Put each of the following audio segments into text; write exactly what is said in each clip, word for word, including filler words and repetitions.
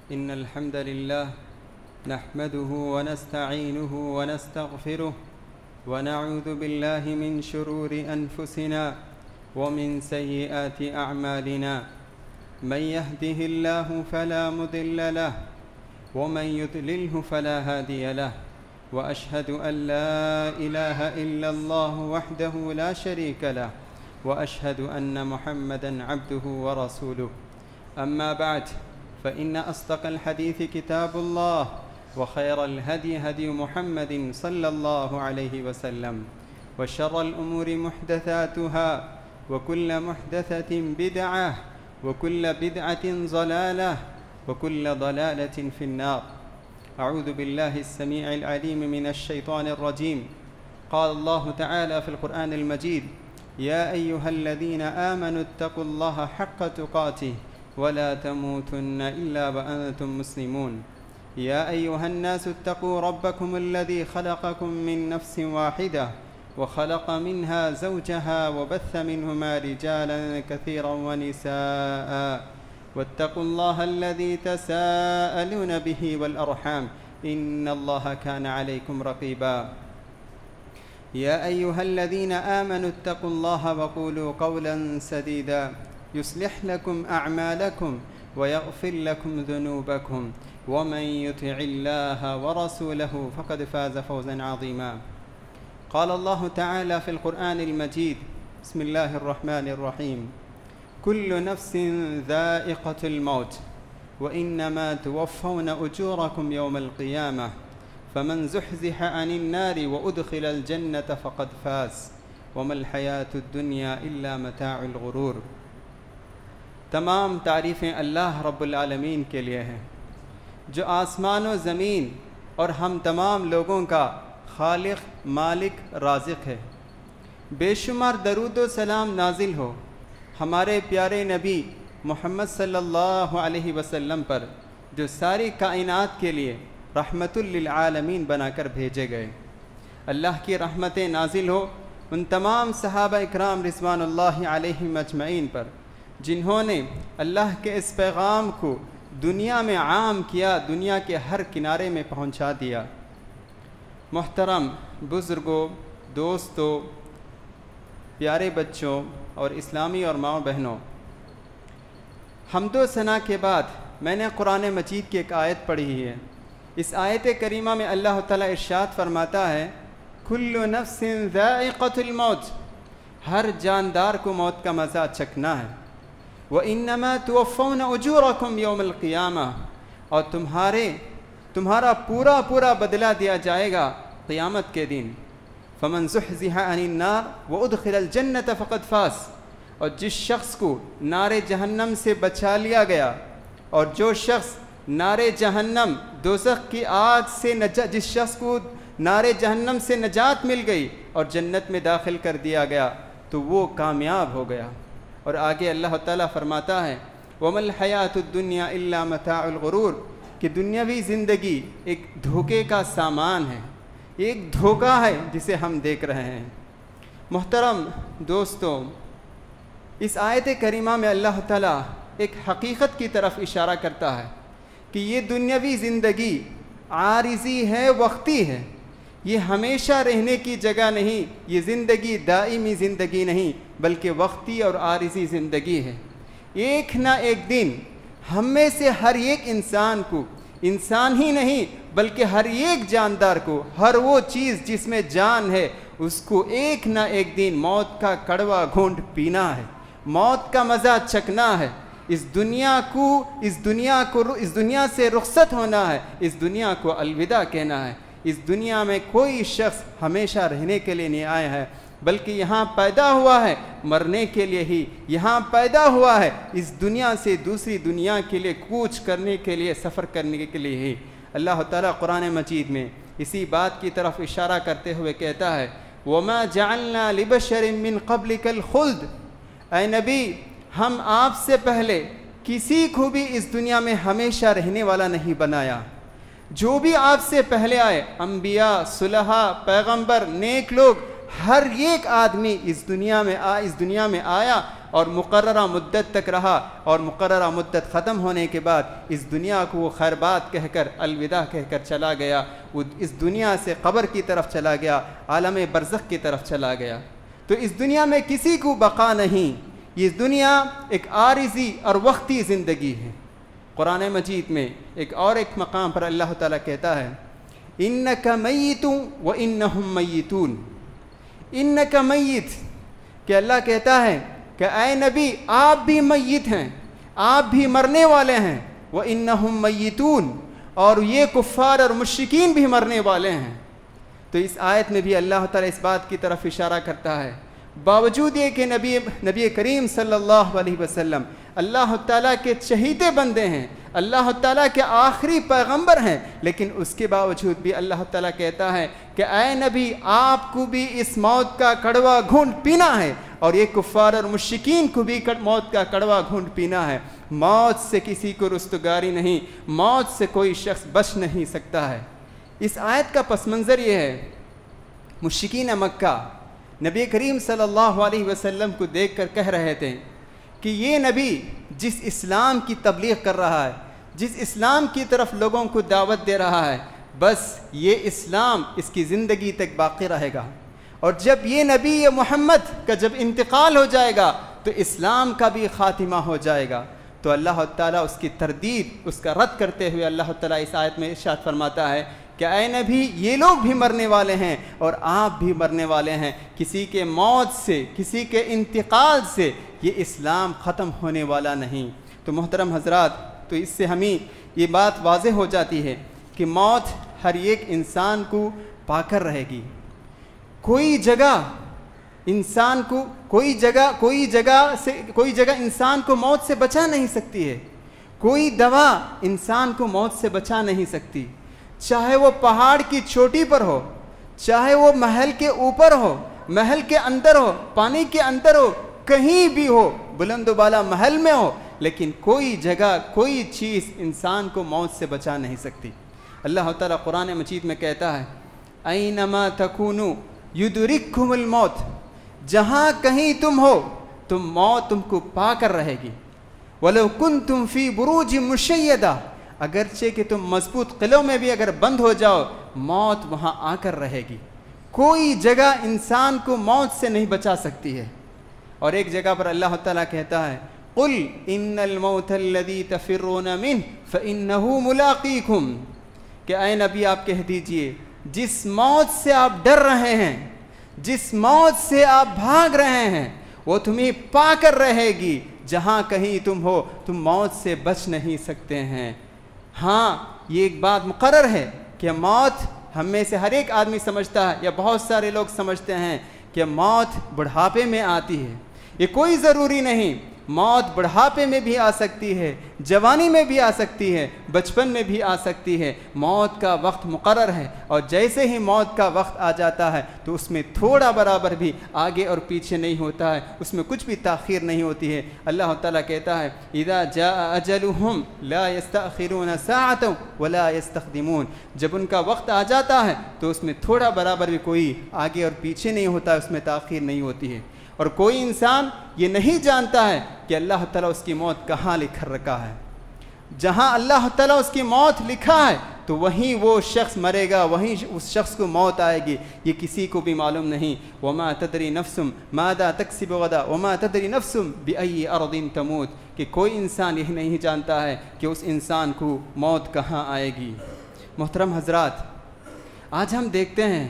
إن الحمد لله نحمده ونستعينه ونستغفره ونعوذ بالله من شرور أنفسنا ومن سيئات أعمالنا من يهده الله فلا مضل له ومن يضلله فلا هادي له وأشهد أن لا إله إلا الله وحده لا شريك له وأشهد أن محمدًا عبده ورسوله أما بعد فإن أصدق الحديث كتاب الله وخير الهدي هدي محمد صلى الله عليه وسلم وشر الأمور محدثاتها وكل محدثة بدعة وكل بدعة ضلالة وكل ضلالة في النار. أعوذ بالله السميع العليم من الشيطان الرجيم. قال الله تعالى في القرآن المجيد: يا أيها الذين آمنوا اتقوا الله حق تقاته ولا تموتن إلا وأنتم مسلمون. يا أيها الناس اتقوا ربكم الذي خلقكم من نفس واحدة وخلق منها زوجها وبث منهما رجالا كثيرا ونساء واتقوا الله الذي تساءلون به والأرحام إن الله كان عليكم رقيبا. يا أيها الذين آمنوا اتقوا الله وقولوا قولا سديدا يصلح لكم أعمالكم ويغفر لكم ذنوبكم ومن يطع الله ورسوله فقد فاز فوزا عظيما. قال الله تعالى في القرآن المجيد: بسم الله الرحمن الرحيم. كل نفس ذائقة الموت وإنما توفون أجوركم يوم القيامة فمن زحزح عن النار وأدخل الجنة فقد فاز وما الحياة الدنيا إلا متاع الغرور. تمام تعریفیں اللہ رب العالمین کے لیے ہیں جو آسمان و زمین اور ہم تمام لوگوں کا خالق، مالک، رازق ہے. بے شمار درود و سلام نازل ہو ہمارے پیارے نبی محمد صلی اللہ علیہ وسلم پر جو ساری کائنات کے لیے رحمت للعالمین بنا کر بھیجے گئے. اللہ کی رحمتیں نازل ہو ان تمام صحابہ اکرام رضوان اللہ علیہم اجمعین پر جنہوں نے اللہ کے اس پیغام کو دنیا میں عام کیا، دنیا کے ہر کنارے میں پہنچا دیا. محترم بزرگوں، دوستوں، پیارے بچوں اور اسلامی اور ماؤں بہنوں، حمد و ثنا کے بعد میں نے قرآن مجید کی ایک آیت پڑھی ہے. اس آیت کریمہ میں اللہ تعالیٰ ارشاد فرماتا ہے: کل نفس ذائقۃ الموت، ہر جاندار کو موت کا مزہ چکھنا ہے. وَإِنَّمَا تُوَفَّوْنَ أُجُورَكُمْ يَوْمَ الْقِيَامَةِ، اور تمہارے تمہارا پورا پورا بدلہ دیا جائے گا قیامت کے دن. فَمَنْ زُحْزِحَ عَنِ النَّارِ وَأُدْخِلَ الْجَنَّةَ فَقَدْ فَازَ، اور جس شخص کو نار جہنم سے بچا لیا گیا اور جو شخص نار جہنم دوزخ کی آگ سے نجات جس شخص کو نار جہنم سے نجات مل گئی اور جنت میں داخل کر دیا گیا تو وہ کامیاب ہو گیا. اور آگے اللہ تعالیٰ فرماتا ہے: وَمَا الْحَيَاةُ الدُّنْيَا إِلَّا مَتَاعُ الْغُرُورِ، کہ دنیاوی زندگی ایک دھوکے کا سامان ہے، ایک دھوکہ ہے جسے ہم دیکھ رہے ہیں. محترم دوستوں، اس آیت کریمہ میں اللہ تعالیٰ ایک حقیقت کی طرف اشارہ کرتا ہے کہ یہ دنیاوی زندگی عارضی ہے، وقتی ہے، یہ ہمیشہ رہنے کی جگہ نہیں، یہ زندگی دائمی زندگی نہیں بلکہ وقتی اور عارضی زندگی ہے. ایک نہ ایک دن ہم میں سے ہر ایک انسان کو، انسان ہی نہیں بلکہ ہر ایک جاندار کو، ہر وہ چیز جس میں جان ہے اس کو ایک نہ ایک دن موت کا کڑوا گھونٹ پینا ہے، موت کا مزہ چکھنا ہے. اس دنیا کو اس دنیا کو اس دنیا سے رخصت ہونا ہے، اس دنیا کو الوداع کہنا ہے. اس دنیا میں کوئی شخص ہمیشہ رہنے کے لیے نہیں آیا ہے بلکہ یہاں پیدا ہوا ہے مرنے کے لیے ہی، یہاں پیدا ہوا ہے اس دنیا سے دوسری دنیا کے لیے کوچ کرنے کے لیے، سفر کرنے کے لیے ہی. اللہ تعالیٰ قرآن مجید میں اسی بات کی طرف اشارہ کرتے ہوئے کہتا ہے: وَمَا جَعَلْنَا لِبَشَرٍ مِّن قَبْلِكَ الْخُلْدَ، اے نبی ہم آپ سے پہلے کسی کو بھی اس دنیا میں ہمیشہ رہنے والا نہیں بنایا. جو بھی آپ سے پہلے آئے، انبیاء، صلحاء، پیغمبر، نیک لوگ، ہر ایک آدمی اس دنیا میں آ اس دنیا میں آیا اور مقررہ مدت تک رہا، اور مقررہ مدت ختم ہونے کے بعد اس دنیا کو وہ خیر بات کہہ کر الوداع کہہ کر چلا گیا، وہ اس دنیا سے قبر کی طرف چلا گیا، عالم برزخ کی طرف چلا گیا۔ تو اس دنیا میں کسی کو بقا نہیں، یہ دنیا ایک عارضی اور وقتی زندگی ہے۔ قرآن مجید میں ایک اور ایک مقام پر اللہ تعالیٰ کہتا ہے انک میت و انہم میتون، انک میت، کہ اللہ کہتا ہے کہ اے نبی آپ بھی میت ہیں، آپ بھی مرنے والے ہیں، و انہم میتون، اور یہ کفار اور مشرکین بھی مرنے والے ہیں۔ تو اس آیت میں بھی اللہ تعالیٰ اس بات کی طرف اشارہ کرتا ہے، باوجود یہ کہ نبی نبی کریم صلی اللہ علیہ وسلم اللہ تعالیٰ کے چہیتے بندے ہیں، اللہ تعالیٰ کے آخری پیغمبر ہیں، لیکن اس کے باوجود بھی اللہ تعالیٰ کہتا ہے کہ اے نبی آپ کو بھی اس موت کا کڑوا گھونٹ پینا ہے، اور یہ کفار اور مشرکین کو بھی موت کا کڑوا گھونٹ پینا ہے۔ موت سے کسی کو رستگاری نہیں، موت سے کوئی شخص بچ نہیں سکتا ہے۔ اس آیت کا پس منظر یہ ہے، مشرکین مکہ نبی کریم صلی اللہ علیہ وسلم کو دیکھ کر کہہ رہے تھے کہ یہ نبی جس اسلام کی تبلیغ کر رہا ہے، جس اسلام کی طرف لوگوں کو دعوت دے رہا ہے، بس یہ اسلام اس کی زندگی تک باقی رہے گا، اور جب یہ نبی محمد کا جب انتقال ہو جائے گا تو اسلام کا بھی خاتمہ ہو جائے گا۔ تو اللہ تعالیٰ اس کی تردید، اس کا رد کرتے ہوئے اللہ تعالیٰ اس آیت میں ارشاد فرماتا ہے کہ اے نبی یہ لوگ بھی مرنے والے ہیں اور آپ بھی مرنے والے ہیں، کسی کے موت سے، کسی کے انتقال سے یہ اسلام ختم ہونے والا نہیں۔ تو محترم حضرات، تو اس سے ہمیں یہ بات واضح ہو جاتی ہے کہ موت ہر ایک انسان کو پا کر رہے گی۔ کوئی جگہ انسان کو کوئی جگہ کوئی جگہ سے کوئی جگہ انسان کو موت سے بچا نہیں سکتی ہے، کوئی دوا انسان کو موت سے بچا نہیں سکتی، چاہے وہ پہاڑ کی چوٹی پر ہو، چاہے وہ محل کے اوپر ہو، محل کے اندر ہو، پانی کے اندر ہو، کہیں بھی ہو، بلند و بالا محل میں ہو، لیکن کوئی جگہ کوئی چیز انسان کو موت سے بچا نہیں سکتی۔ اللہ تعالیٰ قرآن مجید میں کہتا ہے اینما تکونوا یدرککم الموت، جہاں کہیں تم ہو تم موت تم کو پا کر رہے گی، ولو کنتم فی بروج مشیدہ، اگرچہ کہ تم مضبوط قلعوں میں بھی اگر بند ہو جاؤ موت وہاں آ کر رہے گی۔ کوئی جگہ انسان کو موت سے نہیں بچا سکتی ہے۔ اور ایک جگہ پر اللہ تعالیٰ کہتا ہے قل ان الموت الذی تفرون منہ فانہ ملاقیکم، کہ اے نبی آپ کہہ دیجئے جس موت سے آپ ڈر رہے ہیں، جس موت سے آپ بھاگ رہے ہیں، وہ تمہیں پا کر رہے گی، جہاں کہیں تم ہو تم موت سے بچ نہیں سکتے ہیں۔ ہاں یہ ایک بات مقرر ہے کہ موت ہم میں سے ہر ایک آدمی سمجھتا ہے، یا بہت سارے لوگ سمجھتے ہیں کہ موت بڑھاپے میں آتی ہے۔ یہ کوئی ضروری نہیں، موت بڑھاپے میں بھی آ سکتی ہے، جوانی میں بھی آ سکتی ہے، بچپن میں بھی آ سکتی ہے۔ موت کا وقت مقرر ہے، اور جیسے ہی موت کا وقت آ جاتا ہے تو اس میں تھوڑا برابر بھی آگے اور پیچھے نہیں ہوتا ہے، اس میں کچھ بھی تاخیر نہیں ہوتی ہے۔ اللہ تعالیٰ کہتا ہے اذا جاء اجلهم لا يستأخرون ساعة ولا يستقدمون، جب ان کا وقت آ جاتا ہے تو اس میں تھوڑا برابر بھی کوئی آگے اور پیچھے نہیں ہوتا ہے، اس میں تاخیر نہیں ہوتی ہے۔ اور کوئی انسان یہ نہیں جانتا ہے کہ اللہ تعالیٰ اس کی موت کہاں لکھ رکھا ہے۔ جہاں اللہ تعالیٰ اس کی موت لکھا ہے تو وہیں وہ شخص مرے گا، وہیں اس شخص کو موت آئے گی، یہ کسی کو بھی معلوم نہیں۔ وما تدری نفس ماذا تکسب غدا وما تدری نفس بأي ارض تموت، کہ کوئی انسان یہ نہیں جانتا ہے کہ اس انسان کو موت کہاں آئے گی۔ محترم حضرات، آج ہم دیکھتے ہیں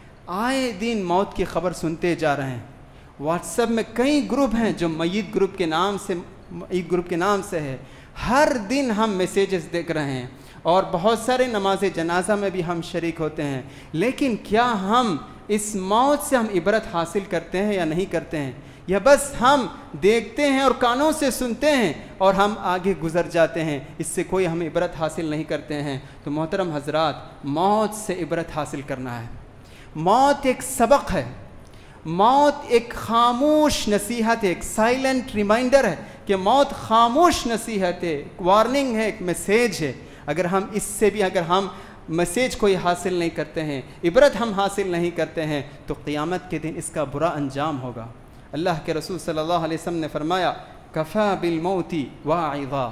آئے دن موت کی خبر سنتے جا رہے ہیں۔ واٹس ایپ میں کئی گروپ ہیں جو میت گروپ کے نام سے میت گروپ کے نام سے ہے، ہر دن ہم میسیجز دیکھ رہے ہیں، اور بہت سارے نماز جنازہ میں بھی ہم شریک ہوتے ہیں، لیکن کیا ہم اس موت سے ہم عبرت حاصل کرتے ہیں یا نہیں کرتے ہیں، یا بس ہم دیکھتے ہیں اور کانوں سے سنتے ہیں اور ہم آگے گزر جاتے ہیں، اس سے کوئی ہم عبرت حاصل نہیں کرتے ہیں۔ تو محترم حضرات، موت سے عبرت حاصل کرنا ہے۔ موت ایک سبق ہے، موت ایک خاموش نصیحت ہے، ایک سائلنٹ ریمائنڈر ہے کہ موت خاموش نصیحت ہے، ایک وارننگ ہے، ایک میسیج ہے۔ اگر ہم اس سے بھی اگر ہم میسیج کوئی حاصل نہیں کرتے ہیں، عبرت ہم حاصل نہیں کرتے ہیں، تو قیامت کے دن اس کا برا انجام ہوگا۔ اللہ کے رسول صلی اللہ علیہ وسلم نے فرمایا کفا بالموت واعظا،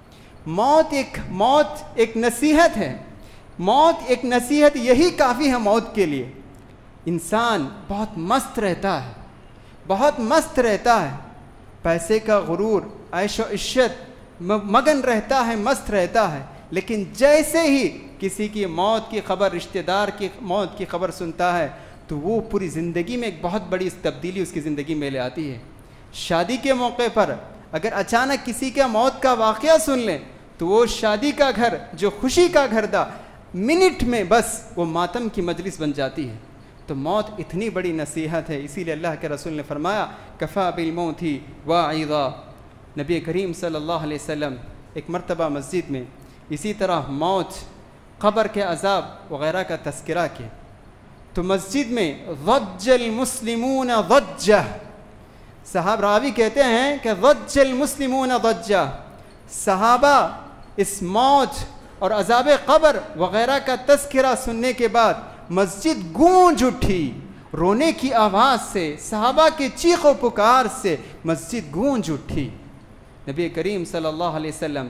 موت ایک موت ایک نصیحت ہے، موت ایک نصیحت، یہی کافی ہے موت کے لیے۔ انسان بہت مست رہتا ہے، بہت مست رہتا ہے، پیسے کا غرور، عیش و عشت مگن رہتا ہے، مست رہتا ہے، لیکن جیسے ہی کسی کی موت کی خبر، رشتہ دار کی موت کی خبر سنتا ہے تو وہ پوری زندگی میں ایک بہت بڑی تبدیلی اس کی زندگی میں لے آتی ہے۔ شادی کے موقع پر اگر اچانک کسی کا موت کا واقعہ سن لیں تو وہ شادی کا گھر جو خوشی کا گھر تھا منٹ میں بس وہ ماتم کی مجلس بن جاتی ہے۔ تو موت اتنی بڑی نصیحت ہے، اسی لیے اللہ کے رسول نے فرمایا کفا بالموت واعظا۔ نبی کریم صلی اللہ علیہ وسلم ایک مرتبہ مسجد میں اسی طرح موت، قبر کے عذاب وغیرہ کا تذکرہ کیا تو مسجد میں ضج المسلمون ضجہ، صحابہ راوی کہتے ہیں کہ ضج المسلمون ضجہ، صحابہ اس موت اور عذاب قبر وغیرہ کا تذکرہ سننے کے بعد مسجد گونج اٹھی، رونے کی آواز سے، صحابہ کے چیخ و پکار سے مسجد گونج اٹھی۔ نبی کریم صلی اللہ علیہ وسلم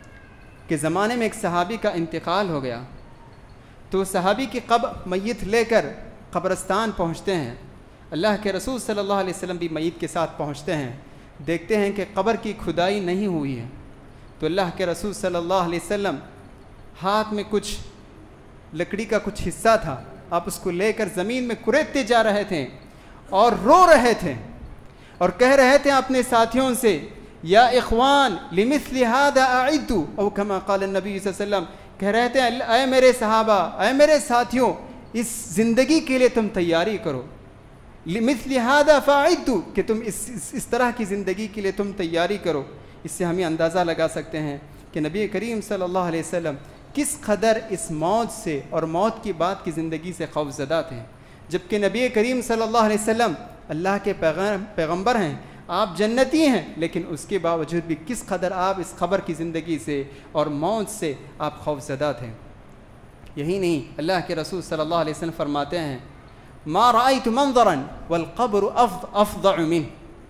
کے زمانے میں ایک صحابی کا انتقال ہو گیا تو صحابی کی قبر میت لے کر قبرستان پہنچتے ہیں، اللہ کے رسول صلی اللہ علیہ وسلم بھی میت کے ساتھ پہنچتے ہیں، دیکھتے ہیں کہ قبر کی کھدائی نہیں ہوئی ہے تو اللہ کے رسول صلی اللہ علیہ وسلم ہاتھ میں کچھ لکڑی کا کچھ حصہ تھا، آپ اس کو لے کر زمین میں کریدتے جا رہے تھے اور رو رہے تھے اور کہہ رہے تھے اپنے ساتھیوں سے یا اخوان لمثل هذا اعدوا، او کما قال النبی صلی اللہ علیہ وسلم، کہہ رہے تھے اے میرے صحابہ، اے میرے ساتھیوں، اس زندگی کے لیے تم تیاری کرو، لمثل هذا فاعدوا، کہ تم اس, اس اس طرح کی زندگی کے لیے تم تیاری کرو۔ اس سے ہمیں اندازہ لگا سکتے ہیں کہ نبی کریم صلی اللہ علیہ وسلم کس قدر اس موت سے اور موت کی بعد کی زندگی سے خوف زدہ تھے، جبکہ نبی کریم صلی اللہ علیہ وسلم اللہ کے پیغمبر ہیں، آپ جنتی ہیں، لیکن اس کے باوجود بھی کس قدر آپ اس قبر کی زندگی سے اور موت سے آپ خوف زدہ تھے۔ یہی نہیں، اللہ کے رسول صلی اللہ علیہ وسلم فرماتے ہیں ما رأيت منظرا والقبر افظع منه،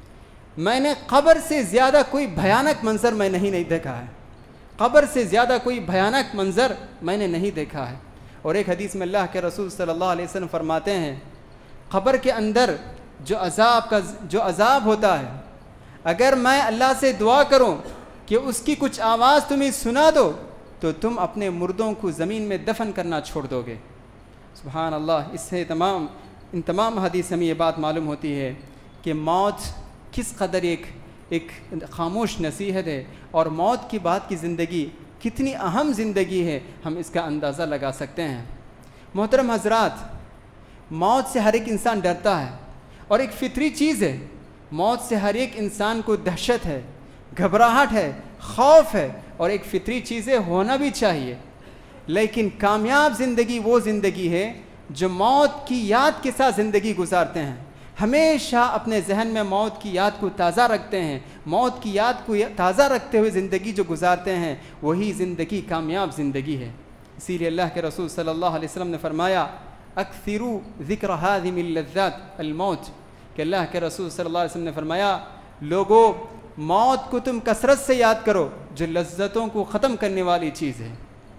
میں نے قبر سے زیادہ کوئی بھیانک منظر میں نہیں نہیں دیکھا ہے، قبر سے زیادہ کوئی بھیانک منظر میں نے نہیں دیکھا ہے۔ اور ایک حدیث میں اللہ کے رسول صلی اللہ علیہ وسلم فرماتے ہیں قبر کے اندر جو عذاب کا جو عذاب ہوتا ہے، اگر میں اللہ سے دعا کروں کہ اس کی کچھ آواز تمہیں سنا دو تو تم اپنے مردوں کو زمین میں دفن کرنا چھوڑ دو گے۔ سبحان اللہ، اس سے تمام ان تمام حدیث ہمیں یہ بات معلوم ہوتی ہے کہ موت کس قدر ایک ایک خاموش نصیحت ہے اور موت کی بعد کی زندگی کتنی اہم زندگی ہے، ہم اس کا اندازہ لگا سکتے ہیں۔ محترم حضرات، موت سے ہر ایک انسان ڈرتا ہے اور ایک فطری چیز ہے، موت سے ہر ایک انسان کو دہشت ہے، گھبراہٹ ہے، خوف ہے، اور ایک فطری چیزیں ہونا بھی چاہیے۔ لیکن کامیاب زندگی وہ زندگی ہے جو موت کی یاد کے ساتھ زندگی گزارتے ہیں، ہمیشہ اپنے ذہن میں موت کی یاد کو تازہ رکھتے ہیں، موت کی یاد کو تازہ رکھتے ہوئے زندگی جو گزارتے ہیں وہی زندگی کامیاب زندگی ہے۔ اسی لیے اللہ کے رسول صلی اللہ علیہ وسلم نے فرمایا اکثروا ذکر ہادم اللذات الموت، کہ اللہ کے رسول صلی اللہ علیہ وسلم نے فرمایا لوگوں موت کو تم کثرت سے یاد کرو جو لذتوں کو ختم کرنے والی چیز ہے،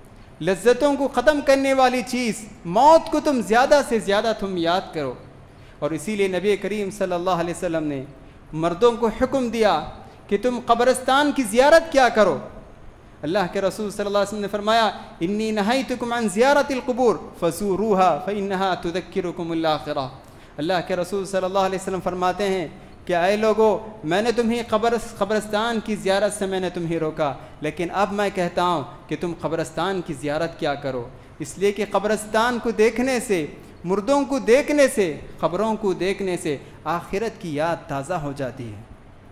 لذتوں کو ختم کرنے والی چیز موت کو تم زیادہ سے زیادہ تم یاد کرو۔ اور اسی لیے نبی کریم صلی اللہ علیہ وسلم نے مردوں کو حکم دیا کہ تم قبرستان کی زیارت کیا کرو۔ اللہ کے رسول صلی اللہ علیہ وسلم نے فرمایا انی نہیتکم عن زیارت القبور فزوروها فانها تذکرکم الآخرہ۔ اللہ کے رسول صلی اللہ علیہ وسلم فرماتے ہیں کہ اے لوگو، میں نے تمہیں قبر قبرستان کی زیارت سے میں نے تمہیں روکا، لیکن اب میں کہتا ہوں کہ تم قبرستان کی زیارت کیا کرو، اس لیے کہ قبرستان کو دیکھنے سے، مردوں کو دیکھنے سے، قبروں کو دیکھنے سے آخرت کی یاد تازہ ہو جاتی ہے،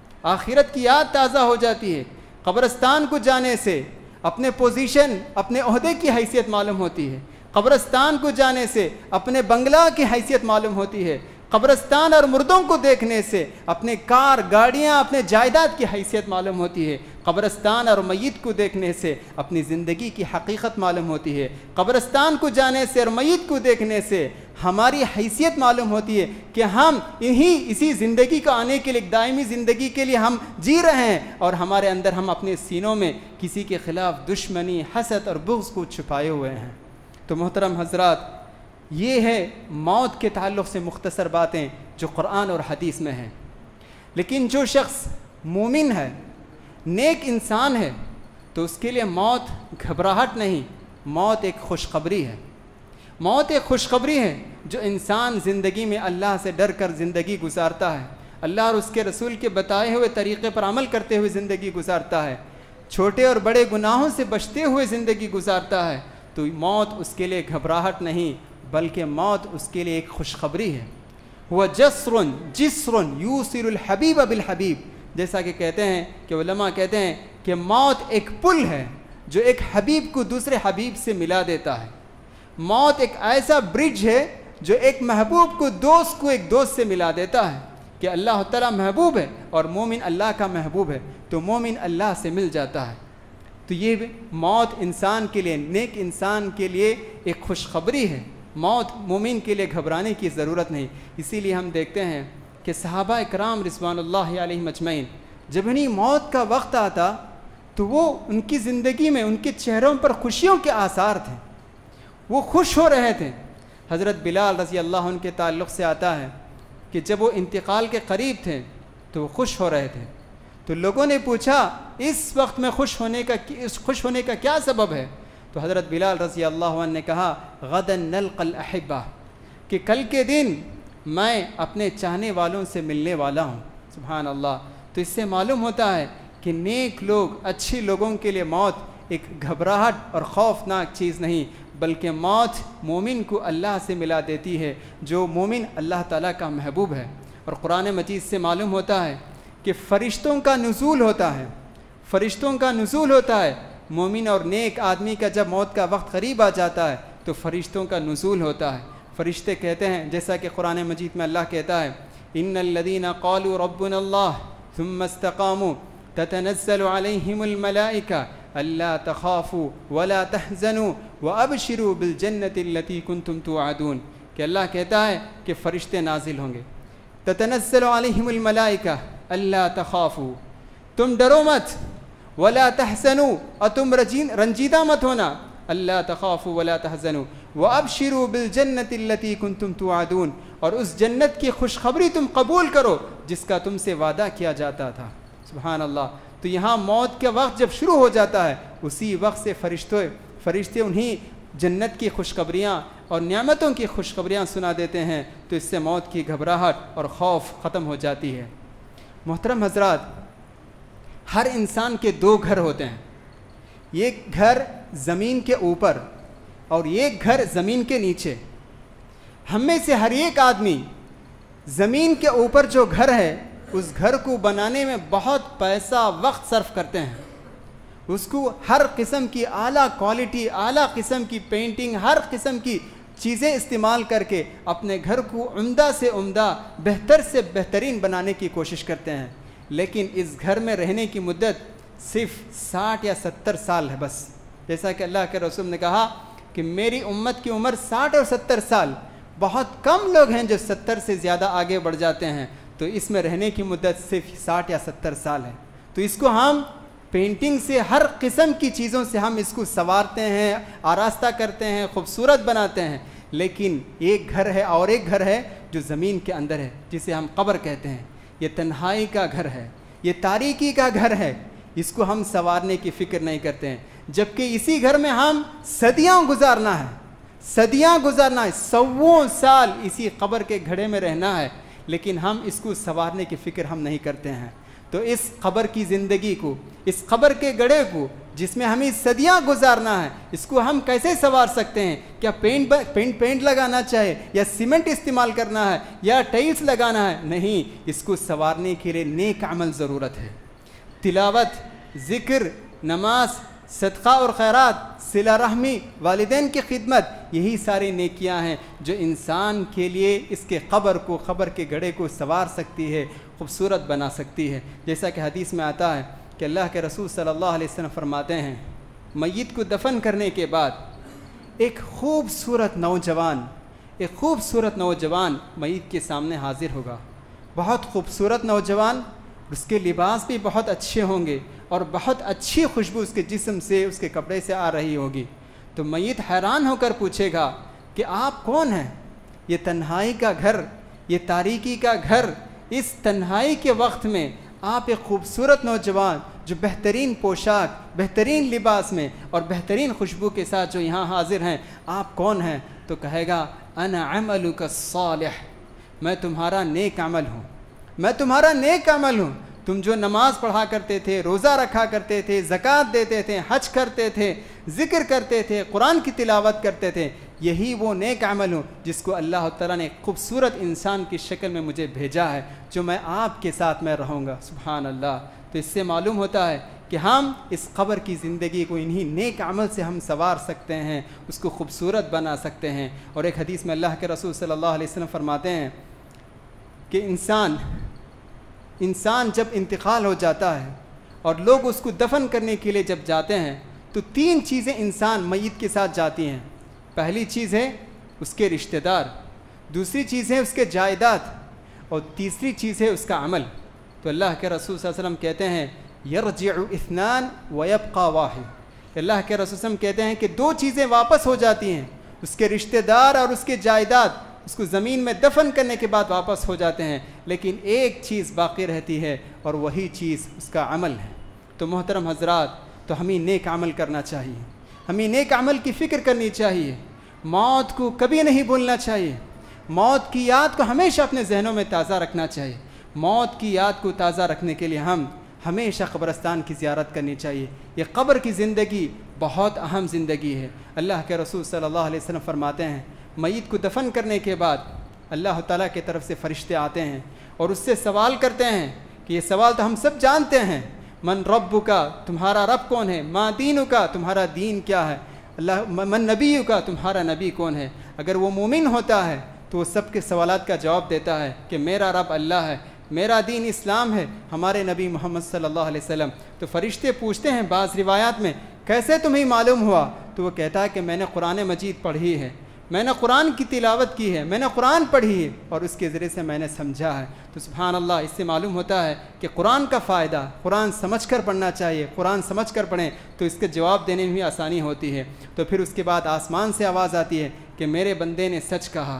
آخرت کی یاد تازہ ہو جاتی ہے۔ قبرستان کو جانے سے اپنے پوزیشن، اپنے عہدے کی حیثیت معلوم ہوتی ہے، قبرستان کو جانے سے اپنے بنگلہ کی حیثیت معلوم ہوتی ہے، قبرستان اور مردوں کو دیکھنے سے اپنے کار، گاڑیاں، اپنے جائیداد کی حیثیت معلوم ہوتی ہے، قبرستان اور میت کو دیکھنے سے اپنی زندگی کی حقیقت معلوم ہوتی ہے، قبرستان کو جانے سے اور میت کو دیکھنے سے ہماری حیثیت معلوم ہوتی ہے کہ ہم انہی اسی زندگی کا آنے کے لیے، دائمی زندگی کے لیے ہم جی رہے ہیں، اور ہمارے اندر ہم اپنے سینوں میں کسی کے خلاف دشمنی، حسد اور بغض کو چھپائے ہوئے ہیں۔ تو محترم حضرات، یہ ہے موت کے تعلق سے مختصر باتیں جو قرآن اور حدیث میں ہیں۔ لیکن جو شخص مومن ہے، نیک انسان ہے، تو اس کے لیے موت گھبراہٹ نہیں، موت ایک خوشخبری ہے۔ موت ایک خوشخبری ہے جو انسان زندگی میں اللہ سے ڈر کر زندگی گزارتا ہے، اللہ اور اس کے رسول کے بتائے ہوئے طریقے پر عمل کرتے ہوئے زندگی گزارتا ہے، چھوٹے اور بڑے گناہوں سے بچتے ہوئے زندگی گزارتا ہے، تو موت اس کے لیے گھبراہٹ نہیں بلکہ موت اس کے لیے ایک خوشخبری ہے۔ وہ جسر جسر یوصل الحبیب بالحبیب، جیسا کہ کہتے ہیں کہ علماء کہتے ہیں کہ موت ایک پل ہے جو ایک حبیب کو دوسرے حبیب سے ملا دیتا ہے۔ موت ایک ایسا برج ہے جو ایک محبوب کو دوست کو ایک دوست سے ملا دیتا ہے کہ اللہ تعالیٰ محبوب ہے اور مومن اللہ کا محبوب ہے، تو مومن اللہ سے مل جاتا ہے۔ تو یہ موت انسان کے لیے، نیک انسان کے لیے ایک خوشخبری ہے۔ موت مومن کے لیے گھبرانے کی ضرورت نہیں۔ اسی لیے ہم دیکھتے ہیں کہ صحابہ اکرام رضوان اللہ علیہم اجمعین جب انہیں موت کا وقت آتا تو وہ ان کی زندگی میں ان کے چہروں پر خوشیوں کے آثار تھے، وہ خوش ہو رہے تھے۔ حضرت بلال رضی اللہ عنہ کے تعلق سے آتا ہے کہ جب وہ انتقال کے قریب تھے تو وہ خوش ہو رہے تھے، تو لوگوں نے پوچھا اس وقت میں خوش ہونے کا خوش ہونے کا کیا سبب ہے؟ تو حضرت بلال رضی اللہ عنہ نے کہا غداً نلقى الاحبہ، کہ کل کے دن میں اپنے چاہنے والوں سے ملنے والا ہوں۔ سبحان اللہ۔ تو اس سے معلوم ہوتا ہے کہ نیک لوگ، اچھی لوگوں کے لیے موت ایک گھبراہٹ اور خوفناک چیز نہیں، بلکہ موت مومن کو اللہ سے ملا دیتی ہے، جو مومن اللہ تعالیٰ کا محبوب ہے۔ اور قرآن مجید سے معلوم ہوتا ہے کہ فرشتوں کا نزول ہوتا ہے، فرشتوں کا نزول ہوتا ہے۔ مومن اور نیک آدمی کا جب موت کا وقت قریب آ جاتا ہے تو فرشتوں کا نزول ہوتا ہے۔ فرشتے کہتے ہیں، جیسا کہ قرآن مجید میں اللہ کہتا ہے ان الذين قالوا ربنا الله ثم استقاموا تتنزل عليهم الملائكة الا تخافوا ولا تحزنوا وابشروا بالجنة التي كنتم توعدون، کہ اللہ کہتا ہے کہ فرشتے نازل ہوں گے۔ تتنزل عليهم الملائكة الا تخافوا، تم ڈرو مت، ولا تحزنوا، اور تم رنجیدہ مت ہونا، اللہ تخافوا ولا تحزنوا وابشروا بالجنة التي كنتم توعدون، اور اس جنت کی خوشخبری تم قبول کرو جس کا تم سے وعدہ کیا جاتا تھا۔ سبحان اللہ۔ تو یہاں موت کے وقت جب شروع ہو جاتا ہے اسی وقت سے فرشتے فرشتے انہی جنت کی خوشخبریاں اور نعمتوں کی خوشخبریاں سنا دیتے ہیں، تو اس سے موت کی گھبراہٹ اور خوف ختم ہو جاتی ہے۔ محترم حضرات، ہر انسان کے دو گھر ہوتے ہیں، ایک گھر زمین کے اوپر اور ایک گھر زمین کے نیچے۔ ہم میں سے ہر ایک آدمی زمین کے اوپر جو گھر ہے اس گھر کو بنانے میں بہت پیسہ وقت صرف کرتے ہیں، اس کو ہر قسم کی اعلیٰ کوالٹی، اعلیٰ قسم کی پینٹنگ، ہر قسم کی چیزیں استعمال کر کے اپنے گھر کو عمدہ سے عمدہ، بہتر سے بہترین بنانے کی کوشش کرتے ہیں، لیکن اس گھر میں رہنے کی مدت صرف ساٹھ یا ستر سال ہے بس۔ جیسا کہ اللہ کے رسول نے کہا کہ میری امت کی عمر ساٹھ اور ستر سال، بہت کم لوگ ہیں جو ستر سے زیادہ آگے بڑھ جاتے ہیں، تو اس میں رہنے کی مدت صرف ساٹھ یا ستر سال ہے۔ تو اس کو ہم پینٹنگ سے، ہر قسم کی چیزوں سے ہم اس کو سنوارتے ہیں، آراستہ کرتے ہیں، خوبصورت بناتے ہیں، لیکن ایک گھر ہے اور ایک گھر ہے جو زمین کے اندر ہے، جسے ہم قبر کہتے ہیں۔ یہ تنہائی کا گھر ہے، یہ تاریکی کا گھر ہے، اس کو ہم سنوارنے کی فکر نہیں کرتے ہیں، جبکہ اسی گھر میں ہم صدیاں گزارنا ہے، صدیاں گزارنا ہے، سووں سال اسی قبر کے گھڑے میں رہنا ہے، لیکن ہم اس کو سنوارنے کی فکر ہم نہیں کرتے ہیں۔ تو اس قبر کی زندگی کو، اس قبر کے گڑھے کو جس میں ہمیں صدیاں گزارنا ہے، اس کو ہم کیسے سنوار سکتے ہیں؟ کیا پینٹ پینٹ پینٹ لگانا چاہے، یا سیمنٹ استعمال کرنا ہے، یا ٹائلز لگانا ہے؟ نہیں، اس کو سنوارنے کے لیے نیک عمل ضرورت ہے۔ تلاوت، ذکر، نماز، صدقہ اور خیرات، صلہ رحمی، والدین کی خدمت، یہی ساری نیکیاں ہیں جو انسان کے لیے اس کے قبر کو، قبر کے گڑھے کو سنوار سکتی ہے، خوبصورت بنا سکتی ہے۔ جیسا کہ حدیث میں آتا ہے کہ اللہ کے رسول صلی اللہ علیہ وسلم فرماتے ہیں، میت کو دفن کرنے کے بعد ایک خوبصورت نوجوان ایک خوبصورت نوجوان میت کے سامنے حاضر ہوگا، بہت خوبصورت نوجوان، اس کے لباس بھی بہت اچھے ہوں گے اور بہت اچھی خوشبو اس کے جسم سے، اس کے کپڑے سے آ رہی ہوگی۔ تو میت حیران ہو کر پوچھے گا کہ آپ کون ہیں؟ یہ تنہائی کا گھر، یہ تاریکی کا گھر، اس تنہائی کے وقت میں آپ ایک خوبصورت نوجوان جو بہترین پوشاک، بہترین لباس میں اور بہترین خوشبو کے ساتھ جو یہاں حاضر ہیں، آپ کون ہیں؟ تو کہے گا انا عملک الصالح، میں تمہارا نیک عمل ہوں، میں تمہارا نیک عمل ہوں۔ تم جو نماز پڑھا کرتے تھے، روزہ رکھا کرتے تھے، زکوٰۃ دیتے تھے، حج کرتے تھے، ذکر کرتے تھے، قرآن کی تلاوت کرتے تھے، یہی وہ نیک عمل ہوں جس کو اللہ تعالیٰ نے خوبصورت انسان کی شکل میں مجھے بھیجا ہے، جو میں آپ کے ساتھ میں رہوں گا۔ سبحان اللہ۔ تو اس سے معلوم ہوتا ہے کہ ہم اس قبر کی زندگی کو انہی نیک عمل سے ہم سنوار سکتے ہیں، اس کو خوبصورت بنا سکتے ہیں۔ اور ایک حدیث میں اللہ کے رسول صلی اللہ علیہ وسلم فرماتے ہیں کہ انسان انسان جب انتقال ہو جاتا ہے اور لوگ اس کو دفن کرنے کے لیے جب جاتے ہیں تو تین چیزیں انسان میت کے ساتھ جاتی ہیں۔ پہلی چیز ہے اس کے رشتہ دار، دوسری چیز ہے اس کے جائیداد، اور تیسری چیز ہے اس کا عمل۔ تو اللہ کے رسول صلی اللہ علیہ وسلم کہتے ہیں یرجع اثنان ویبقى واحد، اللہ کے رسول صلی اللہ علیہ وسلم کہتے ہیں کہ دو چیزیں واپس ہو جاتی ہیں، اس کے رشتہ دار اور اس کے جائیداد اس کو زمین میں دفن کرنے کے بعد واپس ہو جاتے ہیں، لیکن ایک چیز باقی رہتی ہے اور وہی چیز اس کا عمل ہے۔ تو محترم حضرات، تو ہمیں نیک عمل کرنا چاہیے، ہمیں نیک عمل کی فکر کرنی چاہیے، موت کو کبھی نہیں بھولنا چاہیے، موت کی یاد کو ہمیشہ اپنے ذہنوں میں تازہ رکھنا چاہیے۔ موت کی یاد کو تازہ رکھنے کے لیے ہم ہمیشہ قبرستان کی زیارت کرنی چاہیے۔ یہ قبر کی زندگی بہت اہم زندگی ہے۔ اللہ کے رسول صلی اللہ علیہ وسلم فرماتے ہیں میت کو دفن کرنے کے بعد اللہ تعالیٰ کی طرف سے فرشتے آتے ہیں اور اس سے سوال کرتے ہیں کہ یہ سوال تو ہم سب جانتے ہیں، من ربک کا، تمہارا رب کون ہے، ما دینک کا، تمہارا دین کیا ہے، اللہ من نبیک کا، تمہارا نبی کون ہے۔ اگر وہ مومن ہوتا ہے تو وہ سب کے سوالات کا جواب دیتا ہے کہ میرا رب اللہ ہے، میرا دین اسلام ہے، ہمارے نبی محمد صلی اللہ علیہ وسلم۔ تو فرشتے پوچھتے ہیں بعض روایات میں کیسے تمہیں معلوم ہوا؟ تو وہ کہتا ہے کہ میں نے قرآن مجید پڑھی ہے، میں نے قرآن کی تلاوت کی ہے، میں نے قرآن پڑھی ہے اور اس کے ذریعے سے میں نے سمجھا ہے۔ تو سبحان اللہ، اس سے معلوم ہوتا ہے کہ قرآن کا فائدہ، قرآن سمجھ کر پڑھنا چاہیے، قرآن سمجھ کر پڑھیں تو اس کے جواب دینے میں بھی آسانی ہوتی ہے۔ تو پھر اس کے بعد آسمان سے آواز آتی ہے کہ میرے بندے نے سچ کہا۔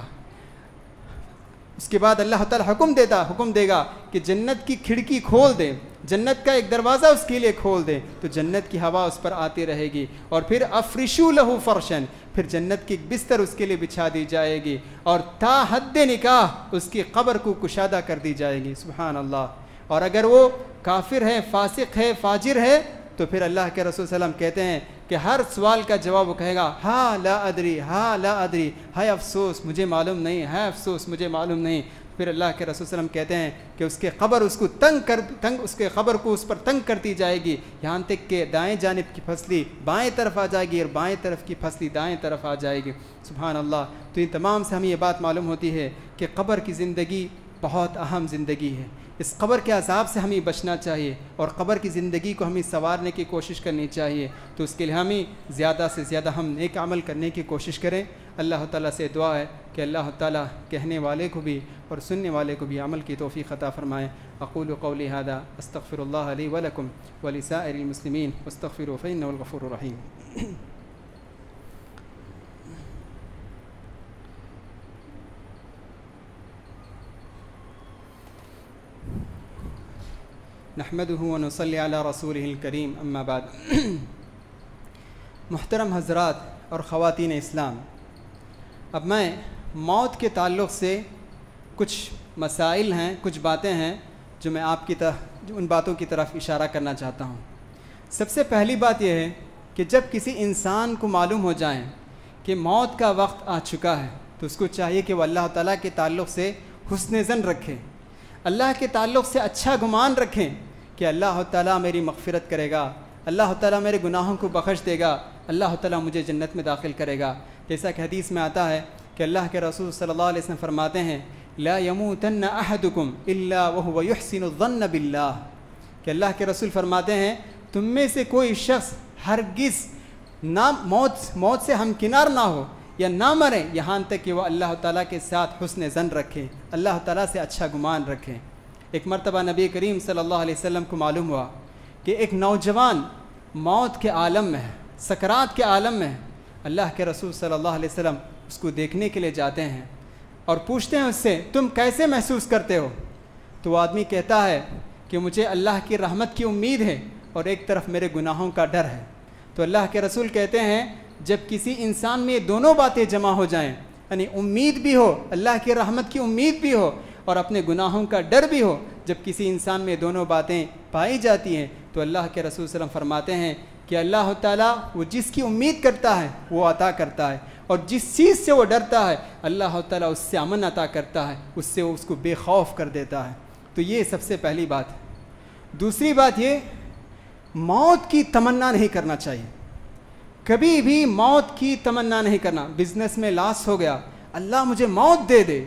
اس کے بعد اللہ تعالیٰ حکم دیتا حکم دے گا کہ جنت کی کھڑکی کھول دے، جنت کا ایک دروازہ اس کے لیے کھول دے، تو جنت کی ہوا اس پر آتی رہے گی، اور پھر افرشو لہو فرشن، پھر جنت کی بستر اس کے لیے بچھا دی جائے گی، اور تا حد نکاح اس کی قبر کو کشادہ کر دی جائے گی۔ سبحان اللہ۔ اور اگر وہ کافر ہے، فاسق ہے، فاجر ہے، تو پھر اللہ کے رسول صلی اللہ علیہ وسلم کہتے ہیں کہ ہر سوال کا جواب وہ کہے گا ہاں لا ادری، ہاں لا ادری، ہے افسوس مجھے معلوم نہیں، ہے افسوس مجھے معلوم نہیں۔ پھر اللہ کے رسول صلی اللہ علیہ وسلم کہتے ہیں کہ اس کے قبر اس کو تنگ کر تنگ اس کے قبر کو اس پر تنگ کرتی جائے گی، یہاں تک کہ دائیں جانب کی پھسلی بائیں طرف آ جائے گی اور بائیں طرف کی پھسلی دائیں طرف آ جائے گی۔ سبحان اللہ۔ تو ان تمام سے ہمیں یہ بات معلوم ہوتی ہے کہ قبر کی زندگی بہت اہم زندگی ہے، اس قبر کے عذاب سے ہمیں بچنا چاہیے اور قبر کی زندگی کو ہمیں سنوارنے کی کوشش کرنی چاہیے۔ تو اس کے لیے ہمیں زیادہ سے زیادہ ہم نیک عمل کرنے کی کوشش کریں۔ اللہ تعالیٰ سے دعا ہے کہ اللہ تعالیٰ کہنے والے کو بھی اور سننے والے کو بھی عمل کی توفیق عطا فرمائے۔ اقول قولی ھذا استغفر اللہ لی ولکم ولسائر المسلمین واستغفروہ فإنہ الغفور الرحیم۔ نحمدہ ونصلی علی رسولہ الکریم، اما بعد۔ محترم حضرات اور خواتین اسلام، اب میں موت کے تعلق سے کچھ مسائل ہیں، کچھ باتیں ہیں جو میں آپ کی طرف ان باتوں کی طرف اشارہ کرنا چاہتا ہوں۔ سب سے پہلی بات یہ ہے کہ جب کسی انسان کو معلوم ہو جائیں کہ موت کا وقت آ چکا ہے تو اس کو چاہیے کہ وہ اللہ تعالیٰ کے تعلق سے حسن ظن رکھیں، اللہ کے تعلق سے اچھا گمان رکھیں کہ اللہ تعالیٰ میری مغفرت کرے گا، اللہ تعالیٰ میرے گناہوں کو بخش دے گا، اللہ تعالیٰ مجھے جنت میں داخل کرے گا۔ جیسا کہ حدیث میں آتا ہے کہ اللہ کے رسول صلی اللہ علیہ وسلم فرماتے ہیں لا يموتن احدکم الا وهو يحسن الظن باللہ، کہ اللہ کے رسول فرماتے ہیں تم میں سے کوئی شخص ہرگز نہ موت موت سے ہمکنار نہ ہو، یا نہ مریں یہاں تک کہ وہ اللہ تعالیٰ کے ساتھ حسن ظن رکھیں، اللہ تعالیٰ سے اچھا گمان رکھیں۔ ایک مرتبہ نبی کریم صلی اللہ علیہ وسلم کو معلوم ہوا کہ ایک نوجوان موت کے عالم میں ہے، سکرات کے عالم میں ہے۔ اللہ کے رسول صلی اللہ علیہ وسلم اس کو دیکھنے کے لیے جاتے ہیں اور پوچھتے ہیں اس سے، تم کیسے محسوس کرتے ہو؟ تو وہ آدمی کہتا ہے کہ مجھے اللہ کی رحمت کی امید ہے اور ایک طرف میرے گناہوں کا ڈر ہے۔ تو اللہ کے رسول کہتے ہیں جب کسی انسان میں یہ دونوں باتیں جمع ہو جائیں، یعنی امید بھی ہو، اللہ کی رحمت کی امید بھی ہو اور اپنے گناہوں کا ڈر بھی ہو، جب کسی انسان میں دونوں باتیں پائی جاتی ہیں تو اللہ کے رسول صلی اللہ علیہ وسلم فرماتے ہیں کہ اللہ تعالیٰ وہ جس کی امید کرتا ہے وہ عطا کرتا ہے، اور جس چیز سے وہ ڈرتا ہے اللہ تعالیٰ اس سے امن عطا کرتا ہے، اس سے وہ اس کو بے خوف کر دیتا ہے۔ تو یہ سب سے پہلی بات ہے۔ دوسری بات یہ، موت کی تمنا نہیں کرنا چاہیے، کبھی بھی موت کی تمنا نہیں کرنا۔ بزنس میں لاس ہو گیا، اللہ مجھے موت دے دے،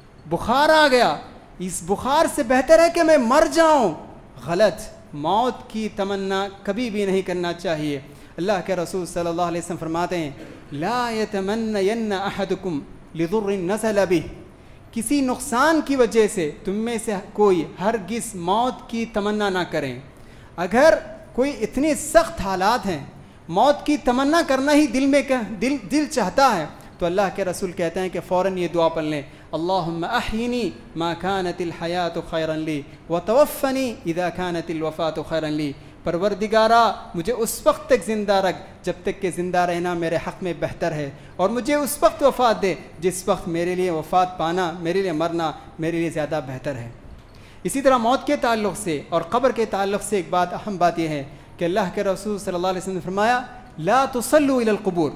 بخار آ گیا، اس بخار سے بہتر ہے کہ میں مر جاؤں، غلط۔ موت کی تمنا کبھی بھی نہیں کرنا چاہیے۔ اللہ کے رسول صلی اللہ علیہ وسلم فرماتے ہیں لا یتمنین احدکم لضر نزل بہ، کسی نقصان کی وجہ سے تم میں سے کوئی ہرگز موت کی تمنا نہ کریں۔ اگر کوئی اتنے سخت حالات ہیں، موت کی تمنا کرنا ہی دل میں دل دل چاہتا ہے، تو اللہ کے رسول کہتے ہیں کہ فوراً یہ دعا پڑھ لیں، اللہم احینی ما کانت الحیات خیرا لی وتوفنی اذا کانت الوفات خیرا لی، پروردگارا مجھے اس وقت تک زندہ رکھ جب تک کہ زندہ رہنا میرے حق میں بہتر ہے، اور مجھے اس وقت وفات دے جس وقت میرے لیے وفات پانا، میرے لیے مرنا میرے لیے زیادہ بہتر ہے۔ اسی طرح موت کے تعلق سے اور قبر کے تعلق سے ایک بات، اہم بات یہ ہے کہ اللہ کے رسول صلی اللہ علیہ وسلم نے فرمایا لا تصلوا الی القبور،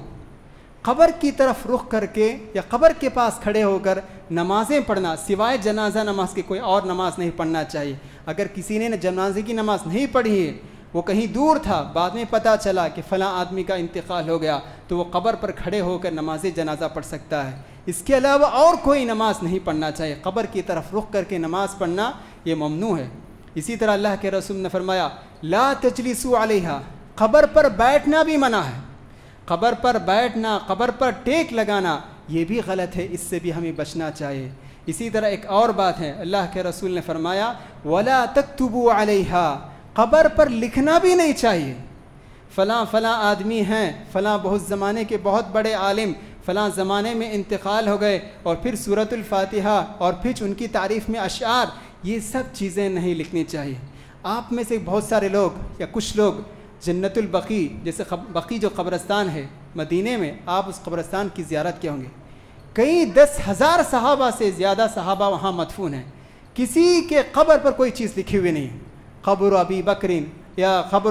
قبر کی طرف رخ کر کے یا قبر کے پاس کھڑے ہو کر نمازیں پڑھنا سوائے جنازہ نماز کی کوئی اور نماز نہیں پڑھنا چاہیے۔ اگر کسی نے جنازے کی نماز نہیں پڑھی ہے، وہ کہیں دور تھا، بعد میں پتہ چلا کہ فلاں آدمی کا انتقال ہو گیا، تو وہ قبر پر کھڑے ہو کر نماز جنازہ پڑھ سکتا ہے۔ اس کے علاوہ اور کوئی نماز نہیں پڑھنا چاہیے، قبر کی طرف رخ کر کے نماز پڑھنا یہ ممنوع ہے۔ اسی طرح اللہ کے رسول نے فرمایا لا تجلسوا علیہا، قبر پر بیٹھنا بھی منع ہے، قبر پر بیٹھنا، قبر پر ٹیک لگانا یہ بھی غلط ہے، اس سے بھی ہمیں بچنا چاہیے۔ اسی طرح ایک اور بات ہے، اللہ کے رسول نے فرمایا ولا تکتبوا علیہا، قبر پر لکھنا بھی نہیں چاہیے، فلاں فلاں آدمی ہیں، فلاں بہت زمانے کے بہت بڑے عالم فلاں زمانے میں انتقال ہو گئے، اور پھر سورۃ الفاتحہ اور پھر ان کی تعریف میں اشعار، یہ سب چیزیں نہیں لکھنی چاہیے۔ آپ میں سے بہت سارے لوگ یا کچھ لوگ جنت البقیع، جیسے بقیع جو قبرستان ہے مدینے میں، آپ اس قبرستان کی زیارت کیے ہوں گے، کئی دس ہزار صحابہ سے زیادہ صحابہ وہاں مدفون ہیں، کسی کے قبر پر کوئی چیز لکھی ہوئی نہیں ہے، قبر ابی بکرین یا قبر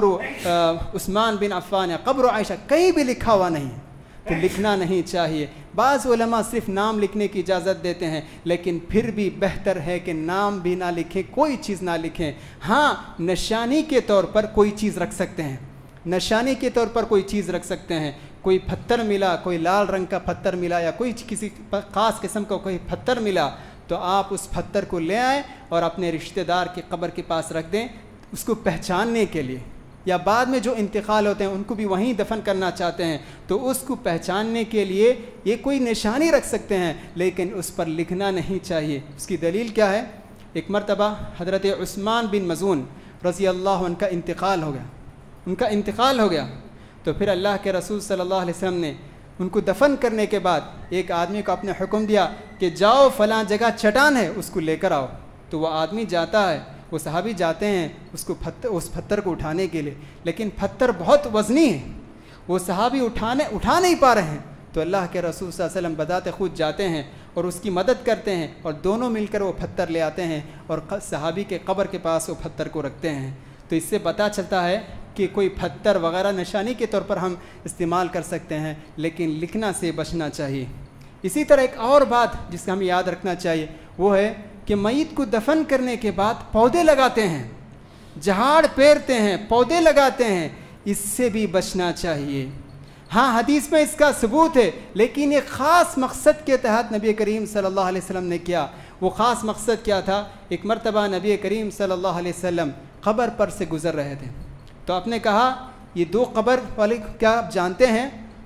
عثمان بن عفان یا قبر عائشہ، کہیں بھی لکھا ہوا نہیں ہے، تو لکھنا نہیں چاہیے۔ بعض علماء صرف نام لکھنے کی اجازت دیتے ہیں، لیکن پھر بھی بہتر ہے کہ نام بھی نہ لکھیں، کوئی چیز نہ لکھیں۔ ہاں نشانی کے طور پر کوئی چیز رکھ سکتے ہیں، نشانی کے طور پر کوئی چیز رکھ سکتے ہیں، کوئی پتھر ملا، کوئی لال رنگ کا پتھر ملا یا کوئی کسی خاص قسم کا کوئی پتھر ملا، تو آپ اس پتھر کو لے آئیں اور اپنے رشتہ دار کی قبر کے پاس رکھ دیں، اس کو پہچاننے کے لیے، یا بعد میں جو انتقال ہوتے ہیں ان کو بھی وہیں دفن کرنا چاہتے ہیں تو اس کو پہچاننے کے لیے یہ کوئی نشانی رکھ سکتے ہیں، لیکن اس پر لکھنا نہیں چاہیے۔ اس کی دلیل کیا ہے؟ ایک مرتبہ حضرت عثمان بن مظعون رضی اللہ عنہ کا انتقال ہو گیا، ان کا انتقال ہو گیا تو پھر اللہ کے رسول صلی اللہ علیہ وسلم نے ان کو دفن کرنے کے بعد ایک آدمی کو اپنے حکم دیا کہ جاؤ فلاں جگہ چٹان ہے اس کو لے کر آؤ، تو وہ آدمی جاتا ہے، وہ صحابی جاتے ہیں اس کو پتھر اس پتھر کو اٹھانے کے لیے، لیکن پتھر بہت وزنی ہے، وہ صحابی اٹھانے اٹھا نہیں پا رہے ہیں، تو اللہ کے رسول صلی اللہ علیہ وسلم بذات خود جاتے ہیں اور اس کی مدد کرتے ہیں، اور دونوں مل کر وہ پتھر لے آتے ہیں اور صحابی کے قبر کے پاس وہ پتھر کو رکھتے ہیں۔ تو اس سے پتہ چلتا ہے کہ کوئی پتھر وغیرہ نشانی کے طور پر ہم استعمال کر سکتے ہیں، لیکن لکھنا سے بچنا چاہیے۔ اسی طرح ایک اور بات جس کا ہمیں یاد رکھنا چاہیے وہ ہے کہ میت کو دفن کرنے کے بعد پودے لگاتے ہیں، جھاڑ پیرتے ہیں، پودے لگاتے ہیں، اس سے بھی بچنا چاہیے۔ ہاں حدیث میں اس کا ثبوت ہے، لیکن ایک خاص مقصد کے تحت نبی کریم صلی اللہ علیہ وسلم نے کیا۔ وہ خاص مقصد کیا تھا؟ ایک مرتبہ نبی کریم صلی اللہ علیہ وسلم قبر پر سے گزر رہے تھے، تو آپ نے کہا یہ دو قبر والے کیا آپ جانتے ہیں؟ تو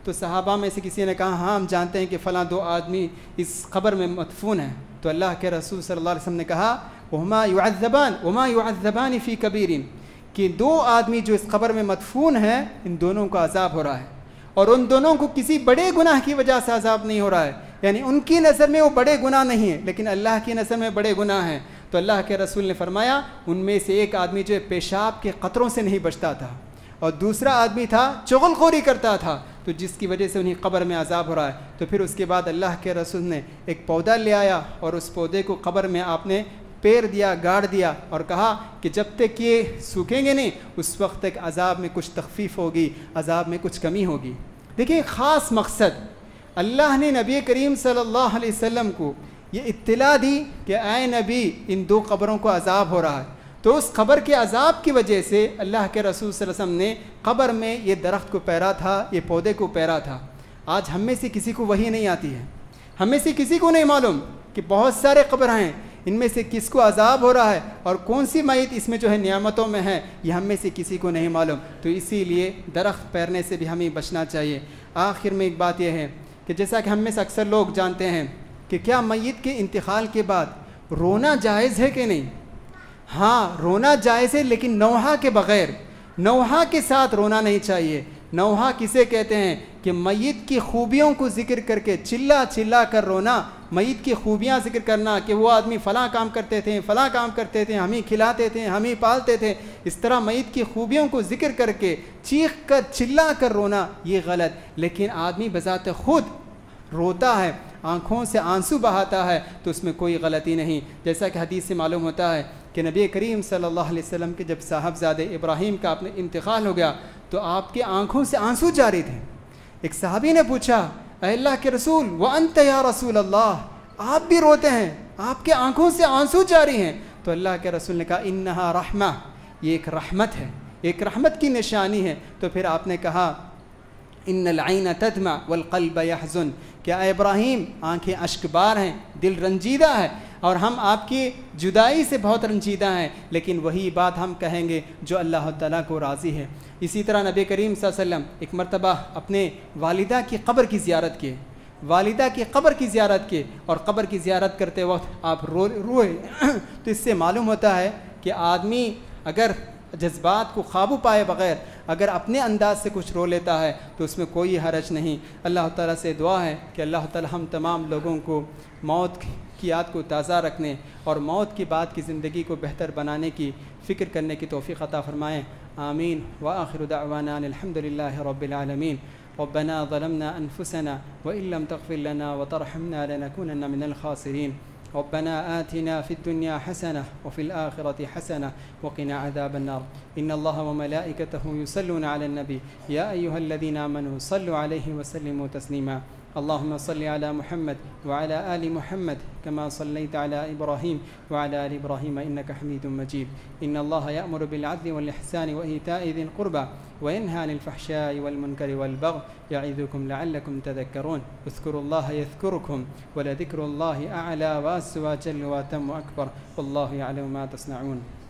تو صحابہ میں سے کسی نے کہا ہاں ہم جانتے ہیں کہ فلاں دو آدمی اس قبر میں مدفون ہیں. تو اللہ کے رسول صلی اللہ علیہ وسلم نے کہا وہما یعذبان وما یعذبان فی کبیر، کہ دو آدمی جو اس قبر میں مدفون ہیں ان دونوں کو عذاب ہو رہا ہے، اور ان دونوں کو کسی بڑے گناہ کی وجہ سے عذاب نہیں ہو رہا ہے، یعنی ان کی نظر میں وہ بڑے گناہ نہیں ہیں لیکن اللہ کی نظر میں بڑے گناہ ہیں. تو اللہ کے رسول نے فرمایا ان میں سے ایک آدمی جو پیشاب کے قطروں سے نہیں بچتا تھا اور دوسرا آدمی تھا چغل خوری کرتا تھا، تو جس کی وجہ سے انہیں قبر میں عذاب ہو رہا ہے. تو پھر اس کے بعد اللہ کے رسول نے ایک پودا لے آیا اور اس پودے کو قبر میں آپ نے پیر دیا، گاڑ دیا اور کہا کہ جب تک یہ سوکھیں گے نہیں اس وقت تک عذاب میں کچھ تخفیف ہوگی، عذاب میں کچھ کمی ہوگی. دیکھیں خاص مقصد اللہ نے نبی کریم صلی اللہ علیہ وسلم کو یہ اطلاع دی کہ اے نبی ان دو قبروں کو عذاب ہو رہا ہے. تو اس قبر کے عذاب کی وجہ سے اللہ کے رسول صلی اللہ علیہ وسلم نے قبر میں یہ درخت کو پیرا تھا، یہ پودے کو پیرا تھا. آج ہم میں سے کسی کو وہی نہیں آتی ہے، ہم میں سے کسی کو نہیں معلوم کہ بہت سارے قبر ہیں، ان میں سے کس کو عذاب ہو رہا ہے اور کون سی میت اس میں جو ہے نعمتوں میں ہے، یہ ہم میں سے کسی کو نہیں معلوم. تو اسی لیے درخت پیرنے سے بھی ہمیں بچنا چاہیے. آخر میں ایک بات یہ ہے کہ جیسا کہ ہم میں سے اکثر لوگ جانتے ہیں کہ کیا میت کے انتقال کے بعد رونا جائز ہے کہ نہیں؟ ہاں رونا جائز ہے، لیکن نوحہ کے بغیر، نوحہ کے ساتھ رونا نہیں چاہیے. نوحہ کسے کہتے ہیں کہ میت کی خوبیوں کو ذکر کر کے چلا چلا کر رونا، میت کی خوبیاں ذکر کرنا کہ وہ آدمی فلاں کام کرتے تھے، فلاں کام کرتے تھے، ہم ہی کھلاتے تھے، ہم ہی پالتے تھے. اس طرح میت کی خوبیوں کو ذکر کر کے چیخ کر چلا کر رونا یہ غلط. لیکن آدمی بذات خود روتا ہے، آنکھوں سے آنسو بہاتا ہے تو اس میں کوئی غلطی نہیں. جیسا کہ حدیث سے معلوم ہوتا ہے کہ نبی کریم صلی اللہ علیہ وسلم کے جب صاحبزادے ابراہیم کا اپنے انتقال ہو گیا تو آپ کے آنکھوں سے آنسو جاری تھے. ایک صحابی نے پوچھا اے اللہ کے رسول وانت یا رسول اللہ، آپ بھی روتے ہیں، آپ کے آنکھوں سے آنسو جاری ہیں؟ تو اللہ کے رسول نے کہا انہا رحمہ، یہ ایک رحمت ہے، ایک رحمت کی نشانی ہے. تو پھر آپ نے کہا ان العین تدمع والقلب یحزن، کہ اے ابراہیم آنکھیں اشک بار ہیں، دل رنجیدہ ہے، اور ہم آپ کی جدائی سے بہت رنجیدہ ہیں، لیکن وہی بات ہم کہیں گے جو اللہ تعالیٰ کو راضی ہے. اسی طرح نبی کریم صلی اللہ علیہ وسلم ایک مرتبہ اپنے والدہ کی قبر کی زیارت کیے، والدہ کی قبر کی زیارت کیے اور قبر کی زیارت کرتے وقت آپ رو روئے. تو اس سے معلوم ہوتا ہے کہ آدمی اگر جذبات کو قابو پائے بغیر اگر اپنے انداز سے کچھ رو لیتا ہے تو اس میں کوئی حرج نہیں. اللہ تعالیٰ سے دعا ہے کہ اللہ تعالیٰ ہم تمام لوگوں کو موت کی یاد کو تازہ رکھنے اور موت کے بعد کی زندگی کو بہتر بنانے کی فکر کرنے کی توفیق عطا فرمائیں. آمین. وآخر دعوانا الحمد للہ رب العالمین. ربنا ظلمنا أنفسنا وإن لم تغفر لنا وترحمنا لنكونن من الخاسرين. ربنا آتنا في الدنيا حسنة وفي الآخرة حسنة وقنا عذاب النار. إن الله وملائكته يصلون على النبي يا أيها الذين آمنوا صلوا عليه وسلموا تسليما. اللهم صل على محمد وعلى آل محمد كما صليت على إبراهيم وعلى آل إبراهيم إنك حميد مجيد. إن الله يأمر بالعدل والإحسان وإيتاء ذي القربى وينهى عن الفحشاء والمنكر والبغي يعظكم لعلكم تذكرون. اذكروا الله يذكركم ولذكر الله أعلى وأسوى جل وأتم أكبر والله يعلم ما تصنعون.